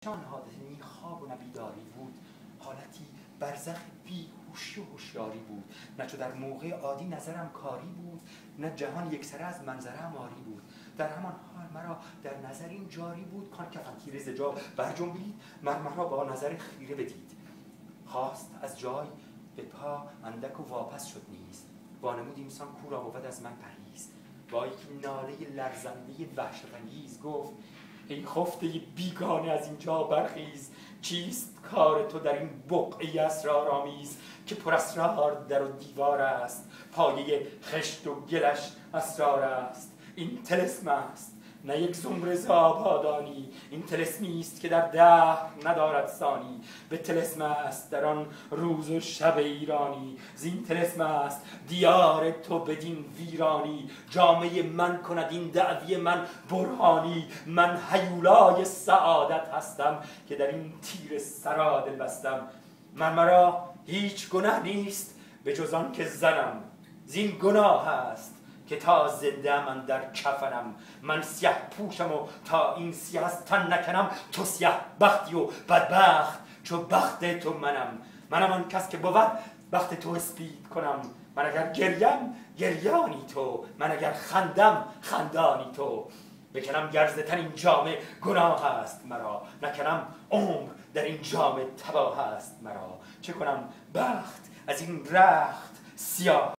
چون حادثه نی خواب و نبیداری بود، حالتی برزخ بیهوشی و هوشیاری بود. نه چو در موقع عادی نظرم کاری بود، نه جهان یکسره از منظرم آری بود. در همان حال مرا در نظر این جاری بود، کان کفن تیره ز جا برجنبید، مرا با نظر خیره بدید. خواست از جای به پا اندک و واپس شد نیز، وانمود اینسان کو را بود از من پرهیز. با یک ناله لرزنده وحشت‌انگیز گفت ای خفته بیگانه از اینجا برخیز. چیست کار تو در این بقعه اسرارآمیز، که پر اسرار در و دیوار است، پایه خشت و گلش اسرار است. این طلسم است نه یک زمره ز آبادانی، این طلسمی است که در دهر ندارد ثانی. به طلسم است در آن روز و شب ایرانی، زین طلسم است دیار تو بدین ویرانی. جامه من کند این دعوی من برهانی، من هیولای سعادت هستم که در این تیر سرا دل بستم. مرا هیچ گناه نیست به جز آن که زنم، زین گناه است که تا زنده من در کفنم. من سیه پوشم و تا این سیه از تن نکنم، تو سیه بختی و بدبخت چو بخت تو منم آن کس که بود بخت تو اسپید کنم. من اگر گریم گریانی تو، من اگر خندم خندانی تو. بکنم گرزتن این جامه گناه است مرا، نکنم عمر در این جامه تباه است مرا. چه کنم بخت از این رخت سیاه